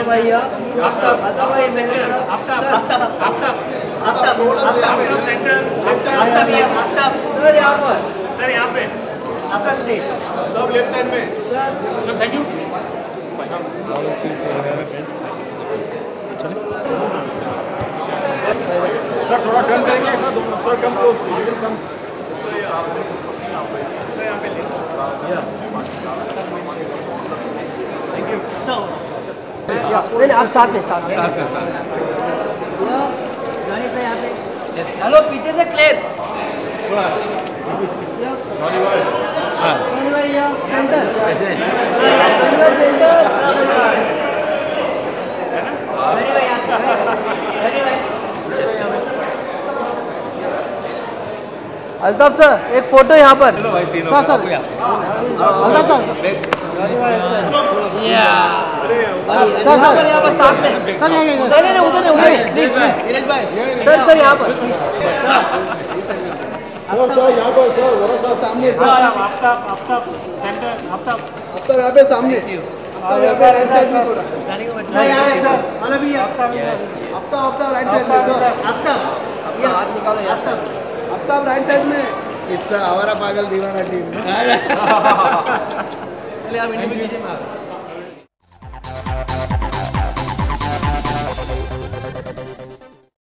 भैया आफ्ताब भाई centre Aftab centre Aftab sir यहाँ पर सर यहाँ पे आफ्ताब स्टेज सब लेफ्ट साइड में सर थैंक यू सर थोड़ा टर्न करेंगे sir come close come sir यहाँ पे थैंक यू नहीं आप साथ में हेलो पीछे से क्लियर सेंटर अल्ताफ सर एक फोटो यहाँ पर sir sir Altaf sir sir sir यहाँ पर साथ में सर नहीं उधर प्लीज सर यहाँ पर सर यहाँ पर सर वहाँ सामने आफ्ताब सेंटर आफ्ताब यहाँ पे सामने यहाँ पे राइट साइड में थोड़ा सर यहाँ पे सर वाला भी आफ्ताब राइट साइड में सर आफ्ताब ये हाथ निकालो आफ्ताब राइट साइड में इट्स आवारा पागल दीवाना टीम चलिए आप इंडिविजुअल